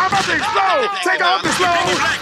about to explode. Take off the slow.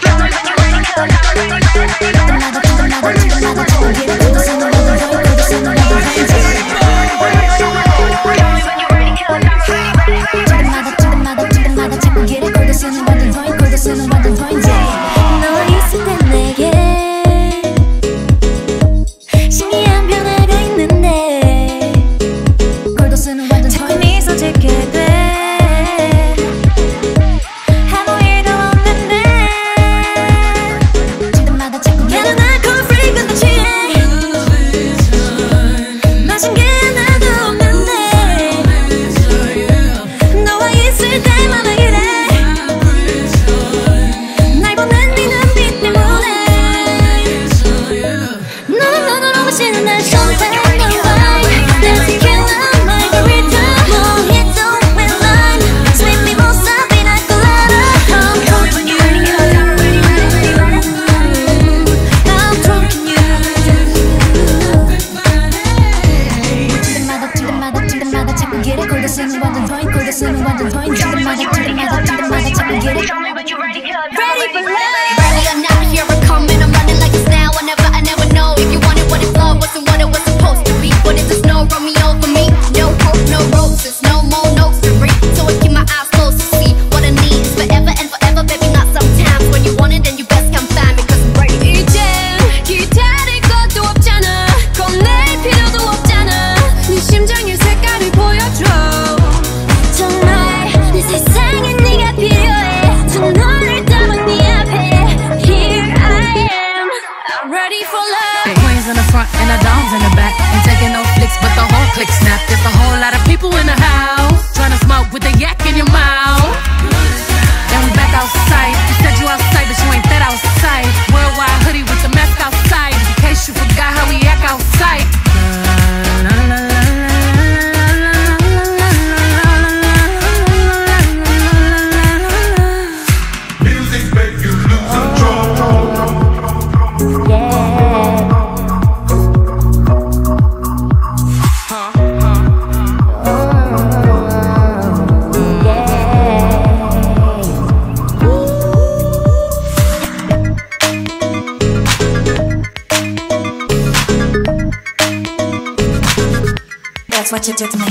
That's what you did to me.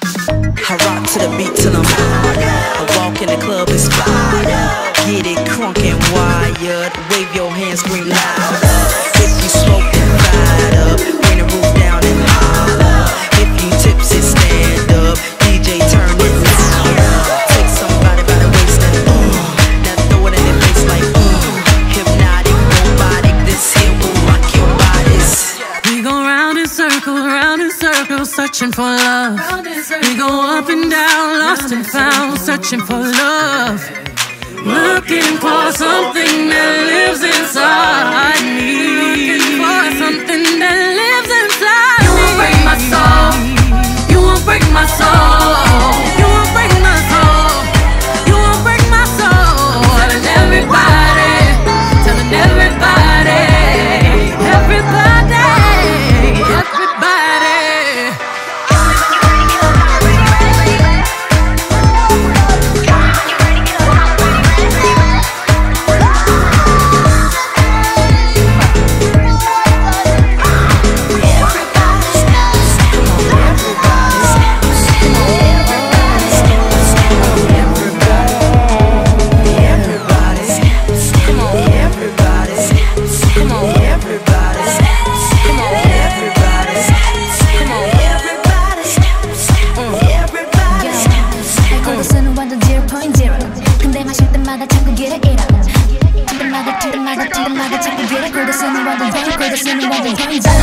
I rock to the beat till I'm out. I walk in the club and spot. Get it crunk and wired. Wave your hands, scream loud. If you smoke, then fired up. Bring the roof down and holler. If you tipsy, stand up. DJ, turn it loud. Take somebody by the waist and now throw it in their face like hypnotic, robotic. This here will rock your bodies. We go round in circles, searching for love. We go up and down, lost and found, searching for love. Looking for something that lives inside me. Looking for something that lives inside me. You won't break my soul. You won't break my soul. You won't break my soul. You won't break my soul. Telling everybody, telling everybody, everybody, everybody. 그때마다 자꾸 get it. 골드 쓰는 완전 point, 골드 쓰는 완전 point.